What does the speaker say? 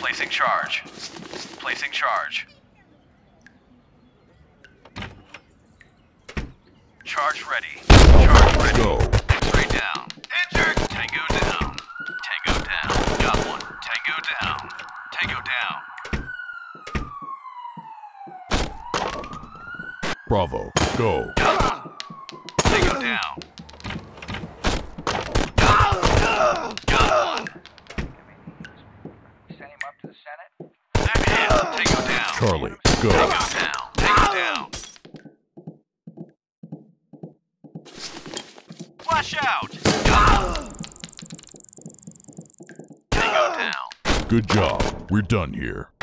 Placing charge. Placing charge. Charge ready. Charge ready. Go. X-ray down. Injured. Tango down. Tango down. Got one. Tango down. Tango down. Bravo. Go. Tango down. Got one. Send him up to the Senate. I'm hit. Tango down. Charlie. Go. Tango down. Tango down. Flash out. Tango down. Good job. We're done here.